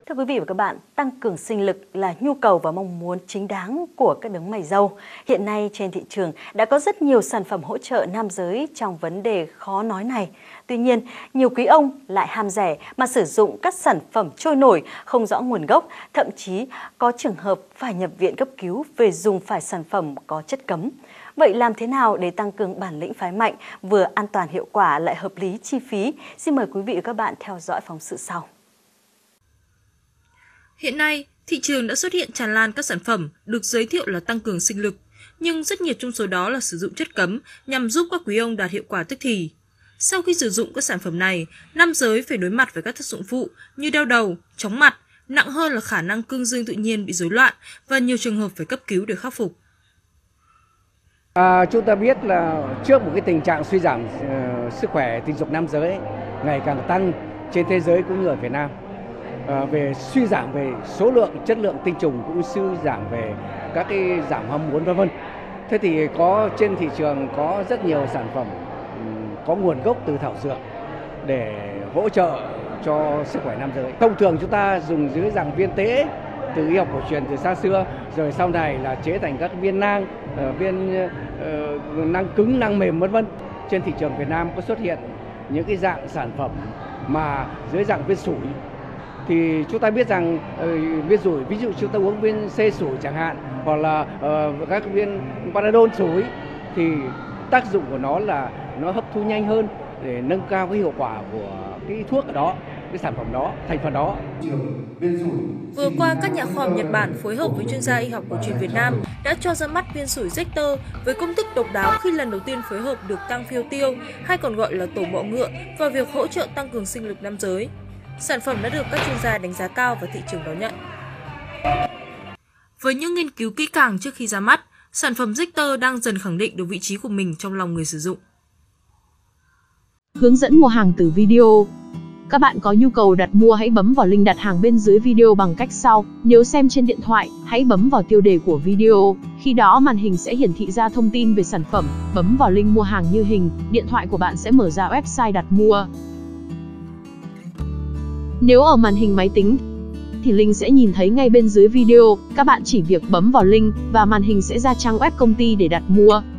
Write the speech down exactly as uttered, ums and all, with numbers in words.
Thưa quý vị và các bạn, tăng cường sinh lực là nhu cầu và mong muốn chính đáng của các đấng mày râu. Hiện nay trên thị trường đã có rất nhiều sản phẩm hỗ trợ nam giới trong vấn đề khó nói này. Tuy nhiên, nhiều quý ông lại ham rẻ mà sử dụng các sản phẩm trôi nổi, không rõ nguồn gốc, thậm chí có trường hợp phải nhập viện cấp cứu về dùng phải sản phẩm có chất cấm. Vậy làm thế nào để tăng cường bản lĩnh phái mạnh, vừa an toàn hiệu quả lại hợp lý chi phí? Xin mời quý vị và các bạn theo dõi phóng sự sau. Hiện nay, thị trường đã xuất hiện tràn lan các sản phẩm được giới thiệu là tăng cường sinh lực, nhưng rất nhiều trong số đó là sử dụng chất cấm nhằm giúp các quý ông đạt hiệu quả tức thì. Sau khi sử dụng các sản phẩm này, nam giới phải đối mặt với các tác dụng phụ như đau đầu, chóng mặt, nặng hơn là khả năng cương dương tự nhiên bị rối loạn và nhiều trường hợp phải cấp cứu để khắc phục. À, chúng ta biết là trước một cái tình trạng suy giảm uh, sức khỏe tình dục nam giới ngày càng tăng trên thế giới cũng như ở Việt Nam. À, về suy giảm về số lượng, chất lượng tinh trùng cũng suy giảm về các cái giảm ham muốn vân vân. Thế thì có trên thị trường có rất nhiều sản phẩm có nguồn gốc từ thảo dược để hỗ trợ cho sức khỏe nam giới. Thông thường chúng ta dùng dưới dạng viên tế từ y học cổ truyền từ xa xưa, rồi sau này là chế thành các viên nang, viên uh, nang cứng, nang mềm vân vân. Trên thị trường Việt Nam có xuất hiện những cái dạng sản phẩm mà dưới dạng viên sủi. Thì chúng ta biết rằng uh, viên sủi, ví dụ chúng ta uống viên C sủi chẳng hạn, hoặc là uh, các viên Panadol sủi, thì tác dụng của nó là nó hấp thu nhanh hơn để nâng cao cái hiệu quả của cái thuốc ở đó, cái sản phẩm đó, thành phần đó. Vừa qua, các nhà khoa học Nhật Bản phối hợp với chuyên gia y học cổ truyền Việt Nam đã cho ra mắt viên sủi Richter với công thức độc đáo khi lần đầu tiên phối hợp được tăng phiêu tiêu, hay còn gọi là tổ bọ ngựa, vào việc hỗ trợ tăng cường sinh lực nam giới. Sản phẩm đã được các chuyên gia đánh giá cao và thị trường đón nhận. Với những nghiên cứu kỹ càng trước khi ra mắt, sản phẩm Richter đang dần khẳng định được vị trí của mình trong lòng người sử dụng. Hướng dẫn mua hàng từ video. Các bạn có nhu cầu đặt mua hãy bấm vào link đặt hàng bên dưới video bằng cách sau. Nếu xem trên điện thoại, hãy bấm vào tiêu đề của video. Khi đó màn hình sẽ hiển thị ra thông tin về sản phẩm. Bấm vào link mua hàng như hình, điện thoại của bạn sẽ mở ra website đặt mua. Nếu ở màn hình máy tính thì link sẽ nhìn thấy ngay bên dưới video. Các bạn chỉ việc bấm vào link và màn hình sẽ ra trang web công ty để đặt mua.